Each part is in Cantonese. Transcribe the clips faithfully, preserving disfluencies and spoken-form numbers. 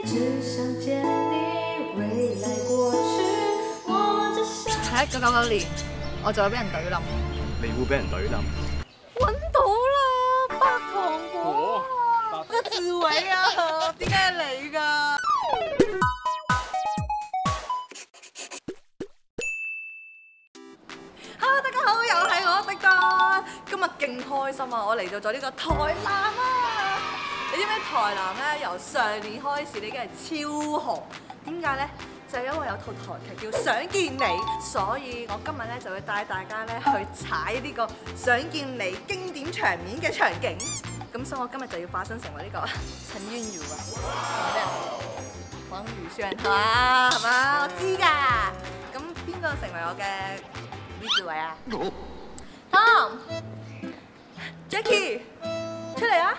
喺一九九九年，我就會俾人懟冧。 你會俾人懟冧？ 揾到啦，白糖果啊！個志偉啊，點解係你㗎？Hello， 大家好，又係我迪達。今日勁開心啊！我嚟到咗呢個台南啊！你知唔知台南咧由上年開始已經係超紅？點解咧？就係因為有套台劇叫《想見你》，所以我今日咧就會帶大家咧去踩呢個《想見你》經典場面嘅場景。咁所以我今日就要化身成為呢個陳韻如啊，咩啊？黃宇軒係嘛？係嘛？我知㗎。咁邊個成為我嘅李子維啊 ？Tom、Jackie 出嚟啊！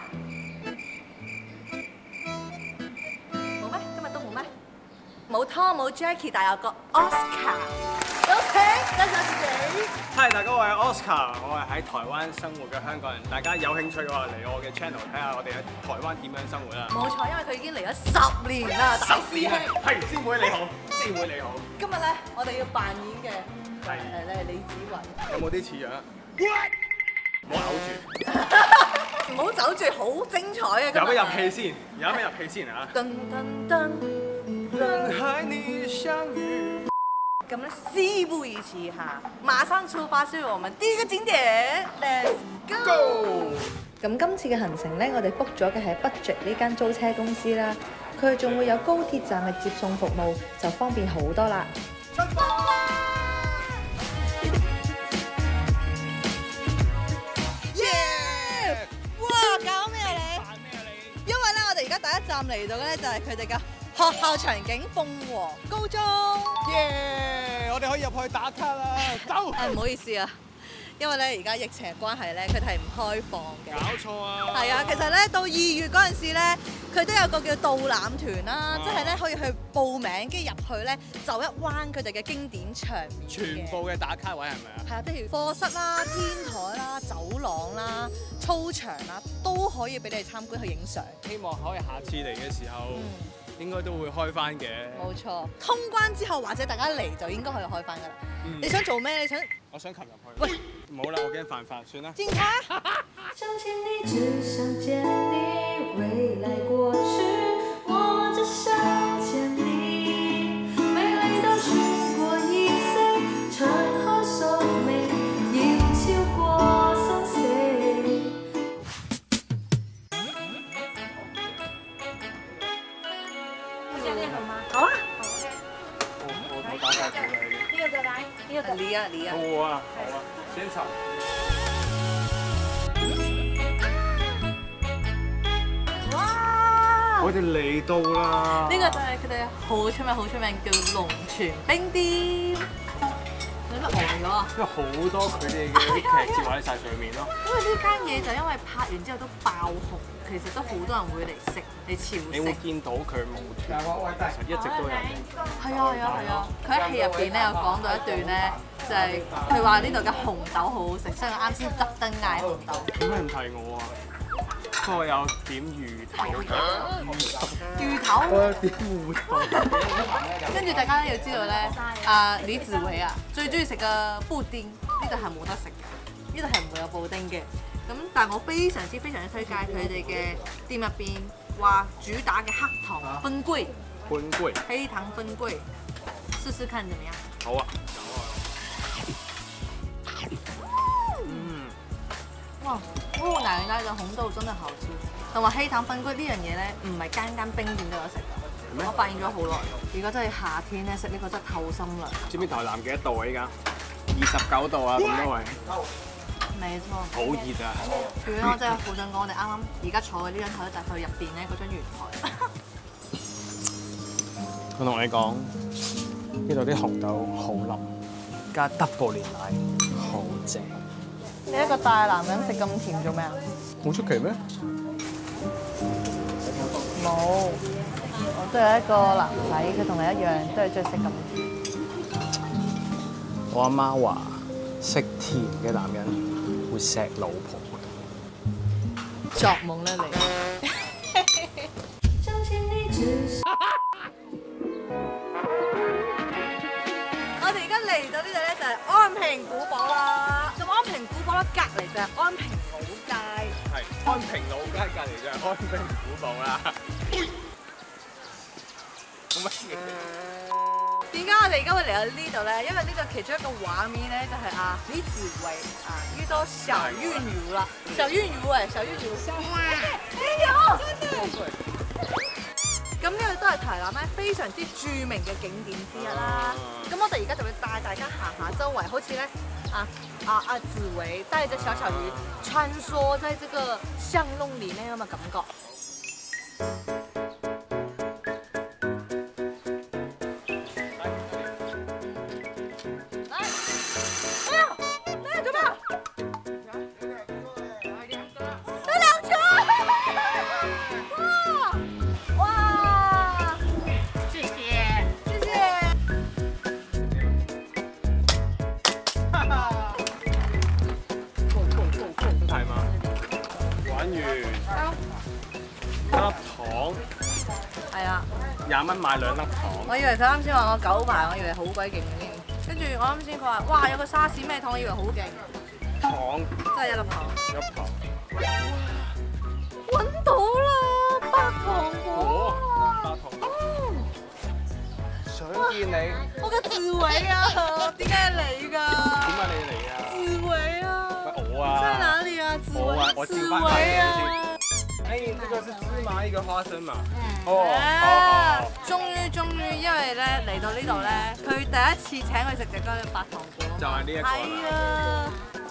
冇咩？今日都冇咩？冇 Tom 冇 Jackie， 但有個 Oscar。OK， 介紹自己。 Hi， 大家好，我係 Oscar， 我係喺台灣生活嘅香港人。大家有興趣嘅話嚟我嘅 channel 睇下我哋喺台灣點樣生活啦。冇錯，因為佢已經嚟咗十年啦，大師兄。 係，師妹你好，師妹你好。 今日咧，我哋要扮演嘅係你係李子維。 有冇啲似樣？唔好扭住， 唔好走住，好精彩啊！ 有咩入戲先？有咩入戲先啊？噔噔噔，人和你相遇。 咁咧，事不宜遲嚇，馬上出發去我們第一個景點 ，Let's go！ 咁今次嘅行程咧，我哋 book 咗嘅係 Budget 呢間租車公司啦，佢仲會有高鐵站嘅接送服務，就方便好多啦。出發啦！耶！哇，搞咩啊你？扮咩啊你？因為咧，我哋而家第一站嚟到嘅咧就係佢哋嘅學校場景鳳凰高中。 耶！我哋可以入去打卡啦，走！ 誒唔好意思啊，因為咧而家疫情嘅關係咧，佢哋係唔開放嘅。 搞錯啊！ 係啊，其實咧到二月嗰陣時咧，佢都有個叫導覽團啦，即係咧可以去報名，跟住入去咧走一彎佢哋嘅經典場面。 全部嘅打卡位係咪啊？ 係啊，譬如課室啦、天台啦、走廊啦、操場啦，都可以俾你哋參觀去影相。 希望可以下次嚟嘅時候。嗯應該都會開翻嘅。 冇錯，通關之後或者大家嚟就應該可以開翻噶啦。嗯、你想做咩？你想？ 我想擒入去。喂，唔好啦，我驚犯法，算啦。 進卡。想見你，只想見你，未來過去，我只想見你。美麗到穿過易碎，長河索美，要超過生死。好啊！ 我我我打下佢啦。 呢個就嚟，呢個就嚟啊嚟啊！ 好啊好啊，先炒。哇！我哋嚟到啦！ 呢個就係佢哋好出名好出名叫龍泉冰店。你乜呆咗啊？ 因為好多佢哋嘅劇照喺晒上面咯。 因為呢間嘢就因為拍完之後都爆紅。其實都好多人會嚟食，嚟朝聖。 你會見到佢冇斷，其實一直都有。 係啊係啊係啊！佢喺戲入邊咧有講到一段咧，就係佢話呢度嘅紅豆好好食，所以我啱先特登嗌紅豆。 點解唔提我啊？不過有點魚頭嘅魚頭。 我有點芋頭。 跟住大家咧要知道咧，阿李子維啊最中意食嘅布丁，呢度係冇得食嘅，呢度係唔會有布丁嘅。咁但係我非常之非常之推介佢哋嘅店入邊話主打嘅黑糖分粿， 分粿， 黑糖分粿，試試看怎麼樣？ 好啊，嗯， 哇，烏奶奶嘅紅豆真係好吃，同埋黑糖分粿呢樣嘢咧，唔係間間冰店都有食嘅，我發現咗好耐。如果真係夏天咧食呢個真係透心涼。 知唔知台南幾多度啊？依家二十九度啊，咁多位。 冇錯， 好熱啊！ 如果我真係好想講，我哋啱啱而家坐嘅呢張台咧，就係佢入邊咧嗰張圓台。 我同你講，呢度啲紅豆好腍，加 double 煉奶，好正。 你一個大男人食咁甜做咩啊？ 好出奇咩？ 冇，我都有一個男仔，佢同你一樣，都係中意食咁甜。 我阿媽話，食甜嘅男人會錫老婆。 作夢啦你！ 平古堡啦。咁安平古堡咧隔離就係安平老街。 係安平老街隔離就係安平古堡啦。咁乜嘢？ 點解我哋而家會嚟到呢度咧？因為呢度其中一個畫面咧就係啊李子維啊遇到小玉女啦，小玉女誒，小玉女。你有？咁呢度都係台南咧非常之著名嘅景點之一啦。咁我哋而家就會帶大家行下周圍，好似咧啊啊啊子維帶着小小魚穿梭在這個巷弄裡面咁嘅感覺。係啊， 廿蚊買兩粒糖。 我以為佢啱先話我九排，我以為好鬼勁添。跟住我啱先佢話，哇有個沙士咩糖，我以為好勁。 糖真係一粒糖。 一粒糖。 揾到啦，白糖果。 白糖果。想見你。 我嘅志偉啊，點解你㗎？ 點解你嚟啊？ 志偉啊。 我啊。 在哪裡啊？志我啊，我偉。 照志翻翻偉啊。 哎，這個是芝麻，一個花生嘛。 哦， 好好。 終於終於，因為咧嚟到呢度咧，佢第一次請佢食隻嗰隻白糖果。 就係呢一個啦。 係啊。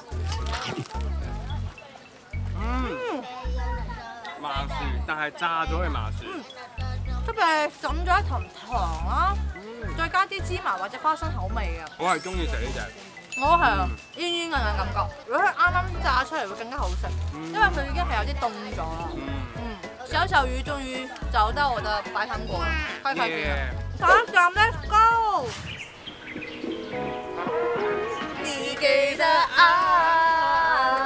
嗯。麻薯，但係炸咗嘅麻薯。 出邊浸咗一層糖啦，再加啲芝麻或者花生口味嘅。 我係中意食呢隻。 我係啊，煙煙韌韌感覺。如果佢啱啱炸出嚟會更加好食，因為佢已經係有啲凍咗啦。嗯，小小魚終於找到我的白糖果，快快啲啦！下一站 Let's go！ 你記得愛，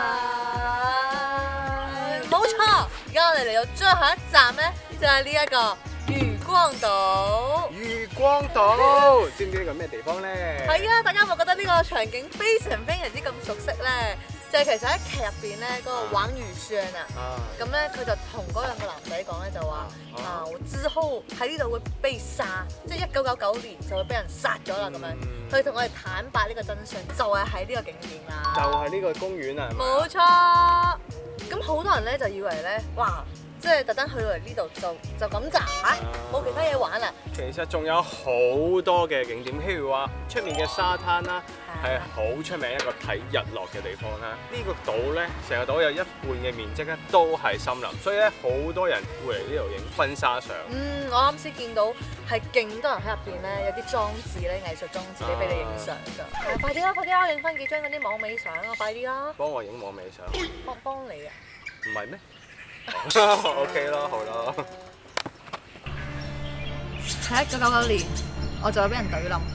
冇錯。而家我哋嚟到最後一站咧，就係呢一個漁光島。 漁光島，知唔知呢個咩地方咧？ 係啊，大家有冇覺得呢個場景非常非常之咁熟悉咧？就係其實喺劇入邊咧，嗰個王宇軒啊，咁咧佢就同嗰兩個男仔講咧，就話啊，我之後喺呢度會被殺，即係一九九九年就會俾人殺咗啦咁樣。佢同我哋坦白呢個真相，就係喺呢個景點啦。 就係呢個公園啊！ 冇錯。咁好多人咧就以為咧，哇！即係特登去到嚟呢度就就咁咋嚇，冇其他嘢玩啦。 其實仲有好多嘅景點，譬如話出面嘅沙灘啦，係好出名一個睇日落嘅地方啦。呢個島咧，成個島有一半嘅面積咧都係森林，所以咧好多人會嚟呢度影婚紗相。嗯， 我啱先見到係勁多人喺入邊咧，有啲裝置咧，藝術裝置咧俾你影相㗎。快啲啦，快啲啦，影翻幾張嗰啲網美相啊！快啲啦！ 幫我影網美相。 幫幫你啊？ 唔係咩？OK 啦，好啦。 喺一九九九年，我就會俾人懟冧。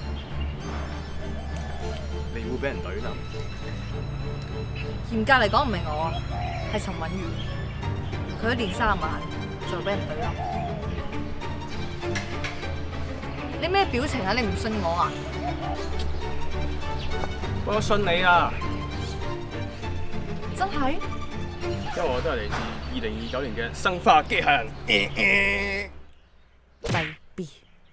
你會俾人懟冧？ 嚴格嚟講唔係我啊，係陳韻如。佢一年三十萬就會俾人懟冧。你咩表情啊？你唔信我啊？ 我信你啊！ 真係？ 因為我都係嚟自二零二九年嘅生化機械人。 低 B。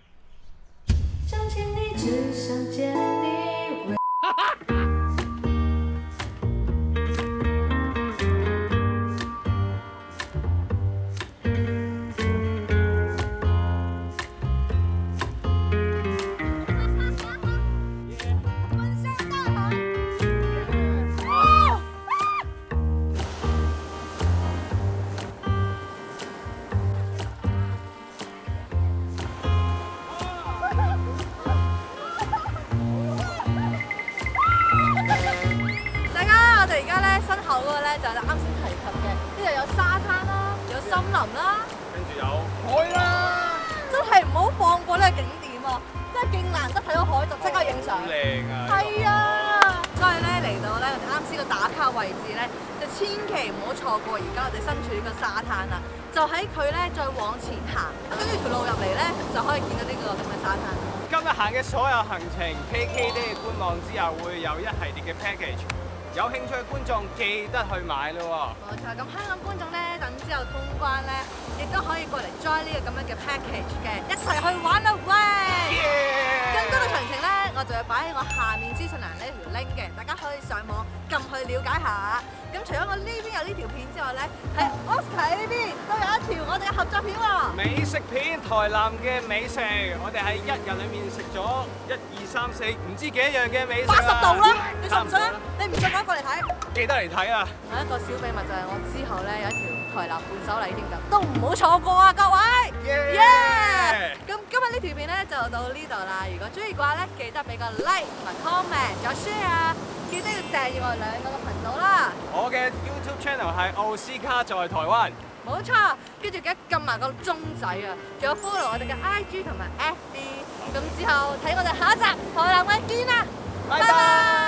嗰個咧就係啱先提及嘅，呢度有沙灘啦，有森林啦， 跟住有海啦， 真係唔好放過呢個景點啊！真係勁難得睇到海就即刻影相。 好靚啊！ 係啊，所以咧嚟到咧我哋啱先個打卡位置咧，就千祈唔好錯過而家我哋身處呢個沙灘啦。就喺佢咧再往前行，跟住條路入嚟咧就就可以見到呢個咁嘅沙灘。 今日行嘅所有行程 ，K K D 嘅官網之後會有一系列嘅 package， 有興趣嘅觀眾記得去買咯。 冇錯，咁香港觀眾咧，等之後通關咧，亦都可以過嚟 join 呢個咁樣嘅 package 嘅，一齊去玩啦喂！ Yeah! 更多嘅詳情咧，我就會擺喺我下面資訊欄呢條 link 嘅，大家可以上網撳去了解下。咁除咗我呢邊有呢條片之外咧，喺 Oscar 呢邊都有一條我哋嘅合作片喎。 美食片，台南嘅美食，我哋喺一日裡面食咗一二三四唔知幾多樣嘅美食八十度啦，你信唔信啊？ 差唔多啦你唔信講過嚟睇。 記得嚟睇啊！ 有一個小秘密就係我之後咧有一條台南伴手禮添㗎，都唔好錯過啊各位！耶！咁今日呢條片咧就到呢度啦。如果中意嘅話咧，記得俾個 like 同埋 comment，仲有 share 啊！記得要訂閱我哋兩個嘅頻道啦。 我嘅 YouTube channel 係奧斯卡在台灣。 冇錯，跟住記得撳埋個鐘仔啊！仲有 follow 我哋嘅 I G 同埋 F B。咁之後睇我哋下一集台南嘅見啦，拜拜。